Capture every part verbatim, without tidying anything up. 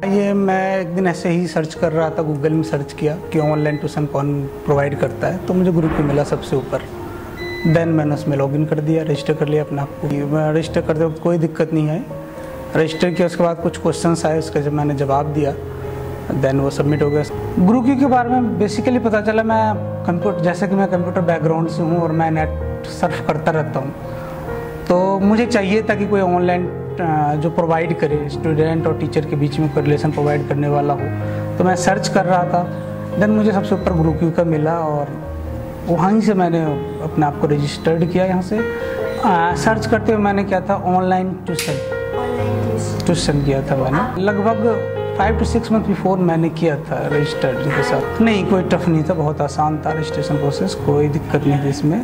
ये मैं एक दिन ऐसे ही सर्च कर रहा था, गूगल में सर्च किया कि ऑनलाइन ट्यूशन कौन प्रोवाइड करता है, तो मुझे GuruQ मिला सबसे ऊपर। देन मैंने उसमें लॉगिन कर दिया, रजिस्टर कर लिया अपने आप को। मैं रजिस्टर करते वक्त कोई दिक्कत नहीं आई। रजिस्टर किया, उसके बाद कुछ क्वेश्चंस आए, उसका जब मैंने जवाब दिया देन वो सबमिट हो गया। GuruQ के बारे में बेसिकली पता चला, मैं कंप्यूटर जैसे कि मैं कंप्यूटर बैकग्राउंड से हूँ और मैं नेट सर्फ करता रहता हूँ, तो मुझे चाहिए था कि कोई ऑनलाइन जो प्रोवाइड करे, स्टूडेंट और टीचर के बीच में कोई रिलेशन प्रोवाइड करने वाला हो। तो मैं सर्च कर रहा था, देन मुझे सबसे ऊपर GuruQ का मिला और वहीं से मैंने अपने आप को रजिस्टर्ड किया। यहाँ से आ, सर्च करते हुए मैंने किया था ऑनलाइन ट्यूशन ट्यूशन किया था मैंने। लगभग five two six month before मैंने किया था रजिस्टर्ड के साथ। नहीं, कोई टफ नहीं था, बहुत आसान था रजिस्ट्रेशन प्रोसेस, कोई दिक्कत नहीं थी इसमें।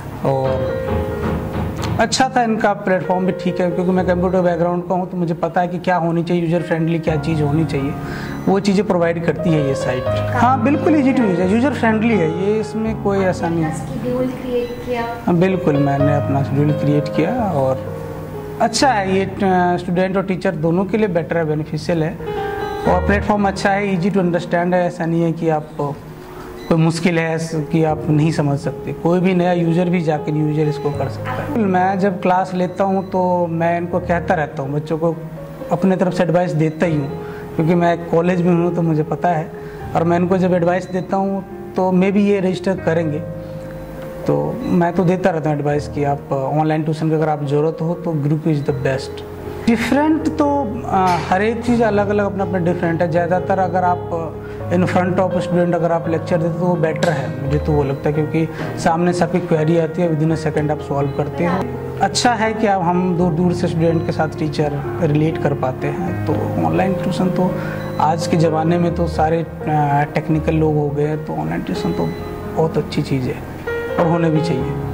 और अच्छा था, इनका प्लेटफॉर्म भी ठीक है, क्योंकि मैं कंप्यूटर बैकग्राउंड का हूँ तो मुझे पता है कि क्या होनी चाहिए, यूज़र फ्रेंडली क्या चीज़ होनी चाहिए, वो चीज़ें प्रोवाइड करती है ये साइट। हाँ बिल्कुल ईजी टू यूज़ है, यूज़र फ्रेंडली है ये, इसमें कोई ऐसा नहीं है। शेड्यूल क्रिएट किया? हाँ बिल्कुल, मैंने अपना शेड्यूल क्रिएट किया और अच्छा है ये, स्टूडेंट और टीचर दोनों के लिए बेटर है, बेनिफिशियल है। और प्लेटफॉर्म अच्छा है, ईजी टू अंडरस्टैंड है। ऐसा नहीं है कि आप कोई मुश्किल है कि आप नहीं समझ सकते, कोई भी नया यूज़र भी जाकर यूज़र इसको कर सकता है। मैं जब क्लास लेता हूँ तो मैं इनको कहता रहता हूँ, बच्चों को अपने तरफ से एडवाइस देता ही हूँ, क्योंकि मैं कॉलेज में हूँ तो मुझे पता है। और मैं इनको जब एडवाइस देता हूँ तो मे भी ये रजिस्टर करेंगे, तो मैं तो देता रहता हूँ एडवाइस कि आप ऑनलाइन ट्यूशन की अगर आप ज़रूरत हो तो GuruQ is the best. Different तो आ, हर एक चीज़ अलग अलग अपना अपना डिफरेंट है। ज़्यादातर अगर आप इन फ्रंट ऑफ स्टूडेंट अगर आप लेक्चर देते तो वो बेटर है, मुझे तो वो लगता है, क्योंकि सामने से आपकी क्वेरी आती है, विद इन अ सेकेंड आप सॉल्व करते हो। अच्छा है कि अब हम दूर दूर से स्टूडेंट के साथ टीचर रिलेट कर पाते हैं। तो ऑनलाइन ट्यूशन तो आज के ज़माने में तो सारे टेक्निकल लोग हो गए हैं, तो ऑनलाइन ट्यूशन तो बहुत अच्छी चीज़ है और होने भी चाहिए।